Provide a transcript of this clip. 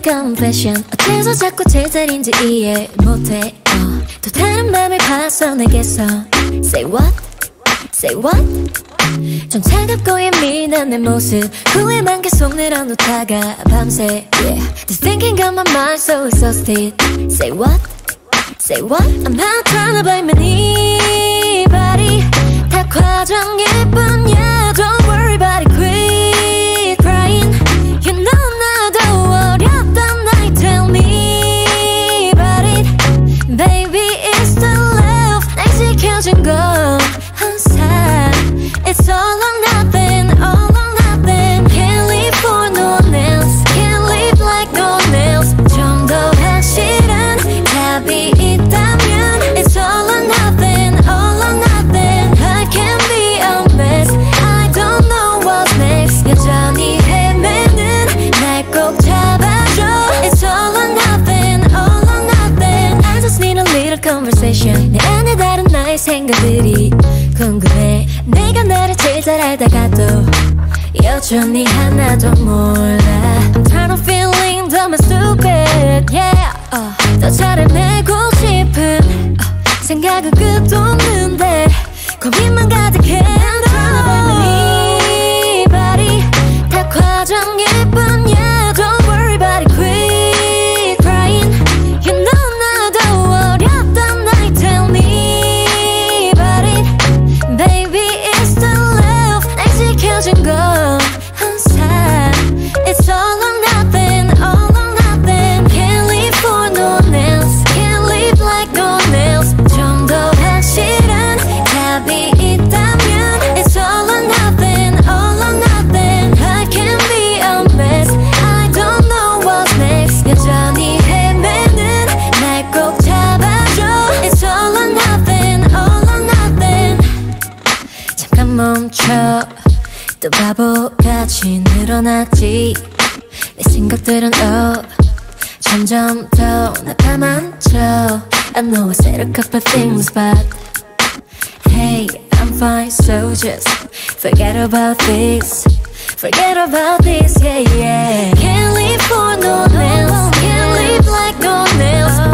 confession. 어째서 자꾸 제자리인지 이해 못해. 또 다른 맘을 봤어 내게서. Say what? Say what? 좀 차갑고 예민한 내 모습 후회만 계속 늘어놓다가 밤새 yeah. This thinking got my mind so exhausted. Say what? Say what? I'm not trying to blame anybody. 다 과정일 뿐이야. Don't worry about it. Quit crying. You know 나도 어렸던 나이. Tell me about it. Baby it's the love. 날 지켜준 건 항상 It's all or nothing, all or nothing. Can't live for no one else. Can't live like no one else. 좀 더 확실한 답이 있다면 It's all or nothing, all or nothing. I can be a mess. I don't know what's next. 여전히 헤매는 날 꼭 잡아줘. It's all or nothing, all or nothing. I just need a little conversation. 내 안에 다른 나의 생각들이 궁금해. 내가 나를 제일 잘 알다가도 여전히 하나도 몰라. I'm tired of feeling dumb and stupid. Yeah. 더 잘해내고 싶은 생각은 끝도 없는데 고민만 가득해. I'm trying to blame anybody. 다 과정일 뿐이야. Don't worry about it. Quit crying. You know 나도 어렸던 나이. Tell me about it. Baby it's the love. 날 지켜준 건 항상 It's all or nothing, all or nothing. Can't live for no one else. Can't live like no one else. 좀 더 확실한 답이 있다면 It's all or nothing, all or nothing. I can be a mess. I don't know what's next. 여전히 헤매는 날 꼭 잡아줘. It's all or nothing, all or nothing. 잠깐 멈춰. 또 바보같이 늘어났지. 내 생각들은 점점 더 나타만져. I know I said a couple things but hey, I'm fine so just forget about this. Forget about this, yeah, yeah. Can't live for no one else. Can't live like no one else.